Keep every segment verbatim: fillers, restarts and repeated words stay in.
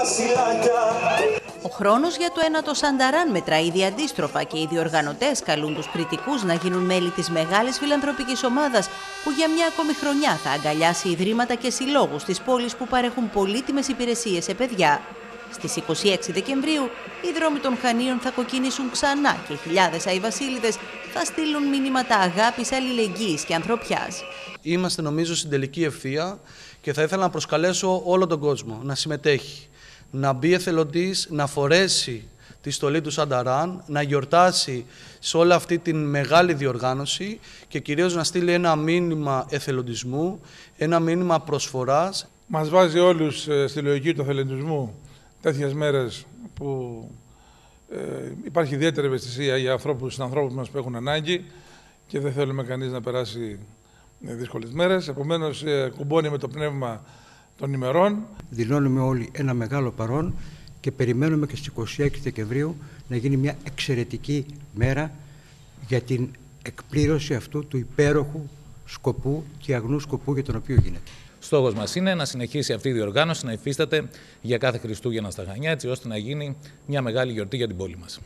Ο χρόνος για το ένατο Σανταράν μετράει ήδη αντίστροφα και οι διοργανωτές καλούν τους κριτικούς να γίνουν μέλη της μεγάλης φιλανθρωπικής ομάδας που για μια ακόμη χρονιά θα αγκαλιάσει ιδρύματα και συλλόγους της πόλης που παρέχουν πολύτιμες υπηρεσίες σε παιδιά. Στις είκοσι έξι Δεκεμβρίου οι δρόμοι των Χανίων θα κοκκινήσουν ξανά και χιλιάδες Αϊβασίληδες θα στείλουν μηνύματα αγάπης, αλληλεγγύης και ανθρωπιάς. Είμαστε νομίζω στην τελική ευθεία και θα ήθελα να προσκαλέσω όλο τον κόσμο να συμμετέχει, να μπει εθελοντής, να φορέσει τη στολή του Σανταράν, να γιορτάσει σε όλη αυτή τη μεγάλη διοργάνωση και κυρίως να στείλει ένα μήνυμα εθελοντισμού, ένα μήνυμα προσφοράς. Μας βάζει όλους στη λογική του εθελοντισμού τέτοιες μέρες που ε, υπάρχει ιδιαίτερη ευαισθησία για ανθρώπους, συνανθρώπους μας που έχουν ανάγκη και δεν θέλουμε κανείς να περάσει δύσκολες μέρες. Επομένως, ε, κουμπώνει με το πνεύμα των ημερών. Δηλώνουμε όλοι ένα μεγάλο παρόν και περιμένουμε και στις είκοσι έξι Δεκεμβρίου να γίνει μια εξαιρετική μέρα για την εκπλήρωση αυτού του υπέροχου σκοπού και αγνού σκοπού για τον οποίο γίνεται. Στόχος μας είναι να συνεχίσει αυτή η διοργάνωση να υφίσταται για κάθε Χριστούγεννα στα Χανιά, έτσι ώστε να γίνει μια μεγάλη γιορτή για την πόλη μας.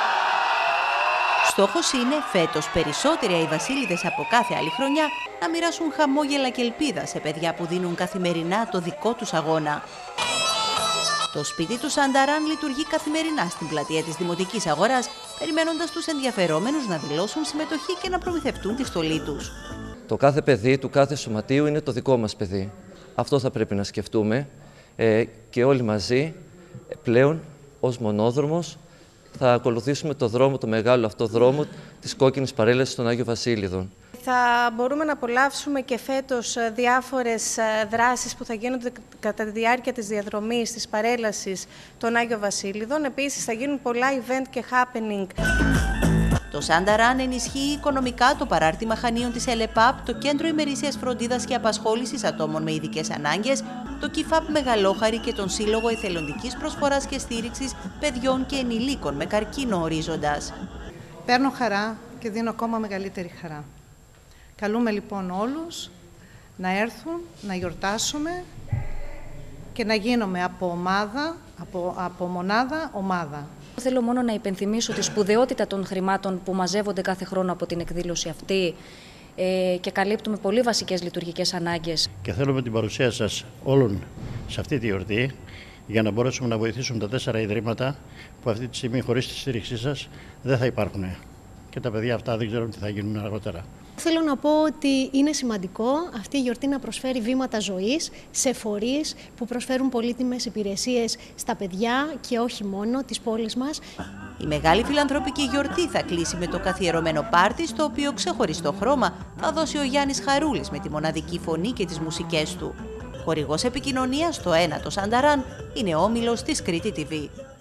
Στόχος είναι φέτος περισσότεροι Αϊβασίληδες από κάθε άλλη χρονιά να μοιράσουν χαμόγελα και ελπίδα σε παιδιά που δίνουν καθημερινά το δικό τους αγώνα. Το σπίτι του Σανταράν λειτουργεί καθημερινά στην πλατεία της Δημοτικής Αγοράς, περιμένοντας τους ενδιαφερόμενους να δηλώσουν συμμετοχή και να προμηθευτούν τη στολή τους. Το κάθε παιδί του κάθε σωματείου είναι το δικό μας παιδί. Αυτό θα πρέπει να σκεφτούμε ε, και όλοι μαζί πλέον ως μονόδρομος θα ακολουθήσουμε το δρόμο, το μεγάλο αυτό δρόμο της κόκκινης παρέλασης των Άγιο Βασίλειδων. Θα μπορούμε να απολαύσουμε και φέτος διάφορες δράσεις που θα γίνονται κατά τη διάρκεια της διαδρομής της παρέλασης των Άγιο Βασίλειδων. Επίσης θα γίνουν πολλά event και happening. Το Σανταράν ενισχύει οικονομικά το παράρτημα Χανίων της ΕΛΕΠΑΠ, το Κέντρο Ημερήσιας Φροντίδας και Απασχόλησης Ατόμων με Ειδικές Ανάγκες, το ΚΙΦΑΠ Μεγαλόχαρη και τον Σύλλογο Εθελοντικής Προσφοράς και Στήριξης Παιδιών και Ενηλίκων με Καρκίνο Ορίζοντας. Παίρνω χαρά και δίνω ακόμα μεγαλύτερη χαρά. Καλούμε λοιπόν όλους να έρθουν, να γιορτάσουμε και να γίνουμε από ομάδα, από, από μονάδα, ομάδα. Θέλω μόνο να υπενθυμίσω τη σπουδαιότητα των χρημάτων που μαζεύονται κάθε χρόνο από την εκδήλωση αυτή ε, και καλύπτουμε πολύ βασικές λειτουργικές ανάγκες. Και θέλουμε την παρουσία σας όλων σε αυτή τη γιορτή για να μπορέσουμε να βοηθήσουμε τα τέσσερα ιδρύματα που αυτή τη στιγμή χωρίς τη στήριξή σας δεν θα υπάρχουν. Και τα παιδιά αυτά δεν ξέρουν τι θα γίνουν αργότερα. Θέλω να πω ότι είναι σημαντικό αυτή η γιορτή να προσφέρει βήματα ζωής σε φορείς που προσφέρουν πολύτιμες υπηρεσίες στα παιδιά και όχι μόνο της πόλης μας. Η μεγάλη φιλανθρωπική γιορτή θα κλείσει με το καθιερωμένο πάρτι, στο οποίο ξεχωριστό χρώμα θα δώσει ο Γιάννης Χαρούλης με τη μοναδική φωνή και τις μουσικές του. Χορηγός επικοινωνίας στο ένατο Σανταράν είναι όμιλος της Κρήτη τι βι.